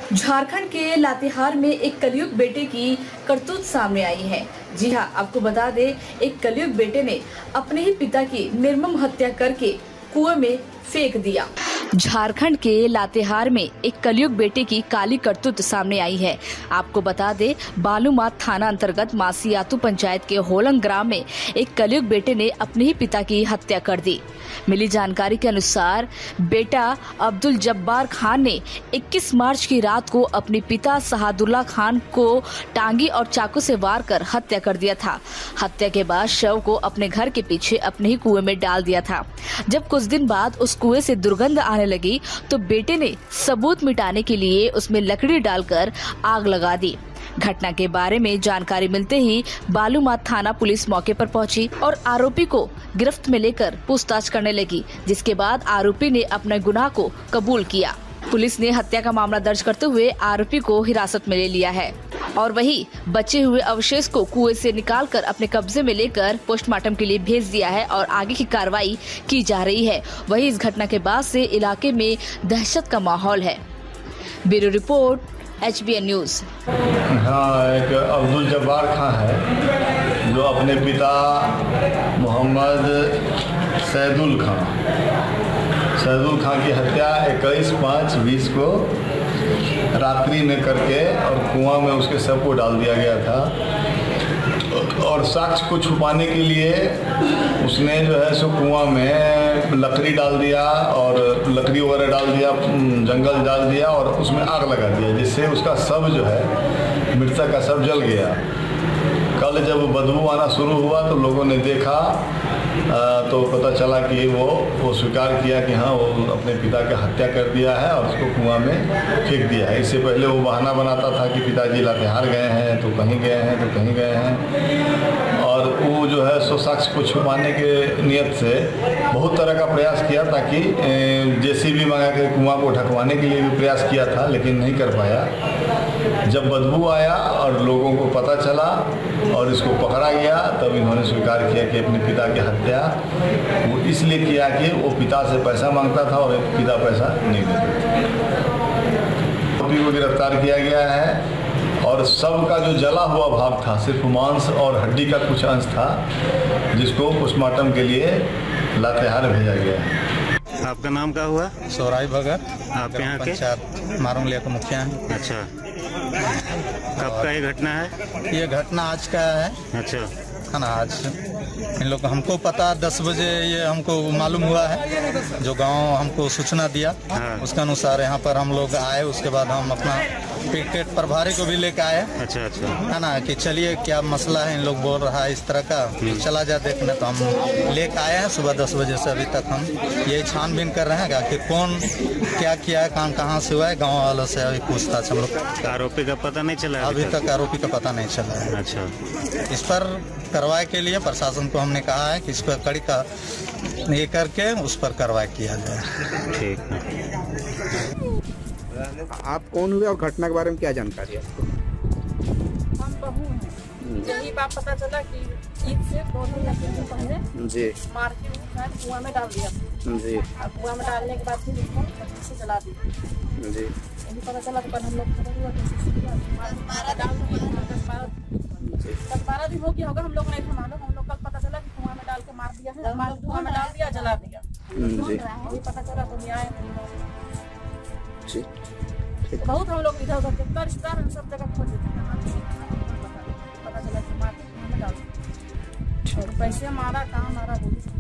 झारखंड के लातेहार में एक कलयुग बेटे की करतूत सामने आई है। जी हां, आपको बता दें, एक कलयुग बेटे ने अपने ही पिता की निर्मम हत्या करके कुएं में फेंक दिया। झारखंड के लातेहार में एक कलयुग बेटे की काली करतूत सामने आई है। आपको बता दें, बालूमाथ थाना अंतर्गत मासियातू पंचायत के होलंग ग्राम में एक कलयुग बेटे ने अपने ही पिता की हत्या कर दी। मिली जानकारी के अनुसार बेटा अब्दुल जब्बार खान ने 21 मार्च की रात को अपने पिता सहादुल्ला खान को टांगी और चाकू से वार कर हत्या कर दिया था। हत्या के बाद शव को अपने घर के पीछे अपने ही कुएं में डाल दिया था। जब कुछ दिन बाद उस कुएं से दुर्गंध आने लगी तो बेटे ने सबूत मिटाने के लिए उसमें लकड़ी डालकर आग लगा दी। घटना के बारे में जानकारी मिलते ही बालूमाथ थाना पुलिस मौके पर पहुंची और आरोपी को गिरफ्त में लेकर पूछताछ करने लगी, जिसके बाद आरोपी ने अपने गुनाह को कबूल किया। पुलिस ने हत्या का मामला दर्ज करते हुए आरोपी को हिरासत में ले लिया है और वही बचे हुए अवशेष को कुएं से निकालकर अपने कब्जे में लेकर पोस्टमार्टम के लिए भेज दिया है और आगे की कार्रवाई की जा रही है। वही इस घटना के बाद से इलाके में दहशत का माहौल है। Bureau report, HBN news. हाँ, एक अब्दुल जब्बार खान है जो अपने पिता मोहम्मद सैदुल खान की हत्या 21/5/20 को रात्रि में करके और कुआं में उसके शव को डाल दिया गया था। और साक्ष्य को छुपाने के लिए उसने जो है सो कुआं में लकड़ी डाल दिया और लकड़ी वगैरह डाल दिया, जंगल डाल दिया और उसमें आग लगा दिया, जिससे उसका शव जो है, मृतक का शव जल गया। कल जब बदबू आना शुरू हुआ तो लोगों ने देखा तो पता चला कि वो स्वीकार किया कि हाँ, वो अपने पिता की हत्या कर दिया है और उसको कुआं में फेंक दिया है। इससे पहले वो बहाना बनाता था कि पिताजी लातेहार गए हैं तो कहीं गए हैं तो कहीं गए हैं, और वो जो है सो साक्ष्य को छुपाने के नियत से बहुत तरह का प्रयास किया, ताकि JCB मंगा के कुआं को ढकवाने के लिए भी प्रयास किया था, लेकिन नहीं कर पाया। जब बदबू आया और लोगों को पता चला और इसको पकड़ा गया, तब इन्होंने स्वीकार किया कि अपने पिता की हत्या वो इसलिए किया कि वो पिता से पैसा मांगता था और पिता पैसा नहीं देते थे। आरोपी को गिरफ्तार किया गया है और सब का जो जला हुआ भाग था, सिर्फ मांस और हड्डी का कुछ अंश था, जिसको पोस्टमार्टम के लिए लातेहार भेजा गया है। आपका नाम क्या हुआ? सोराई भगत। आप यहाँ के पंचायत मारूंगलिया के मुखिया हैं। अच्छा, कब का ये घटना है? ये घटना आज का है। अच्छा, है ना, आज इन लोग हमको पता 10 बजे ये हमको मालूम हुआ है, जो गांव हमको सूचना दिया। हाँ। उसके अनुसार यहाँ पर हम लोग आए। उसके बाद हम अपना पिकेट प्रभारी को भी लेकर आए। अच्छा, है ना, कि चलिए क्या मसला है, इन लोग बोल रहा है इस तरह का, चला जा देखने। तो हम लेकर आए हैं सुबह 10 बजे से अभी तक हम यही छानबीन कर रहे हैं कि कौन क्या किया है, कहाँ से हुआ है। गाँव वालों से अभी पूछताछ हम लोग। आरोपी का पता नहीं चला? अभी तक आरोपी का पता नहीं चला है। अच्छा, इस पर कार्रवाई के लिए प्रशासन को हमने कहा है कि इस पर कड़ी का ये करके उस पर कार्रवाई किया जाए। ठीक है। आप कौन हुए और घटना के बारे में क्या जानकारी है आपको? हम बहू हैं। यही बात पता चला कि ईद से 2 दिन या 3 दिन पहले जी मार के कुआं में डाल दिया जी। अब कुआं में डालने के बाद फिर उसको पत्थर से जला दिया जी। यही पता चला। तो कल हम लोग खबर हुआ 10-12 दिन हो गया होगा, हम लोग नहीं था मालूम। हम लोग कल पता चला कि कुआं में डाल के मार दिया है, कुआं में डाल दिया, जला दिया। जी। यही पता चला तो आए जी। बहुत हम लोग इधर उधर कितना रिश्तेदार हम सब जगह खोजे थे, पता चला कि मार के कुआं में डाल दिया। पैसे मारा, कहाँ मारा,